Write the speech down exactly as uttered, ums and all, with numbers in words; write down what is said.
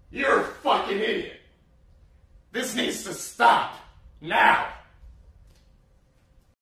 You're a fucking idiot. This needs to stop. Now.